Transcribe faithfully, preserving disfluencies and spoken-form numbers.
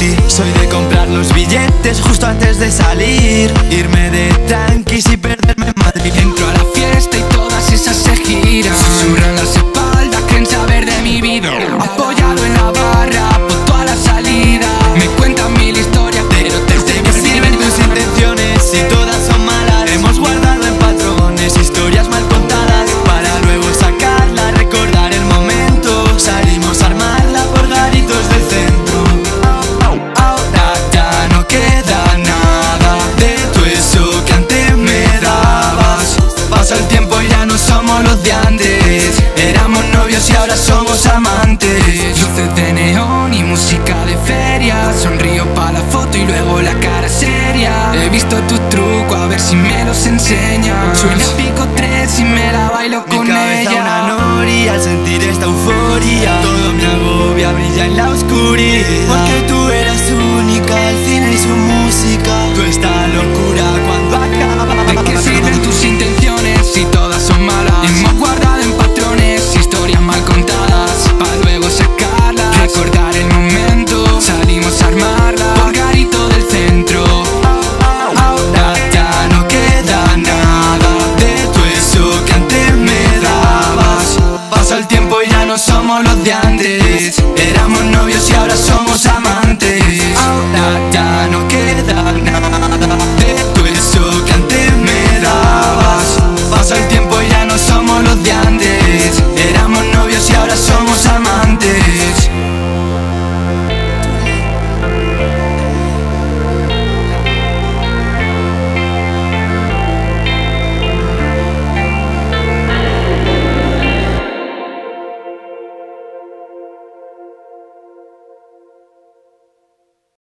ti. Soy de comprar los billetes justo antes de salir, irme de tranquis y perderme en Madrid. Entro a la fiesta y todas esas se giran, susurran las espaldas, creen saber de mi vida. Apoyado en la barra, por toda la salida, me cuentan mil historias, pero te ¿De qué sirven tus intenciones si todas son malas? Hemos guardado en patrones historias mal contadas para luego sacarla, recordar el momento. Salimos a armarla por garitos del centro. Ahora ya no queda nada de todo eso que antes me dabas. Pasa el tiempo y ya no somos los de antes. Éramos novios y ahora somos amantes. Luces de neón y música de feria, sonrío pa' la foto y luego la cara seria. He visto tus trucos, a ver si me los enseñas. Suena pico tres y me la bailo Mi con cabeza ella. una noria al sentir esta euforia. Todo me agobia, brilla en la oscuridad. Porque tú eras única, el cine y su música. Tú estás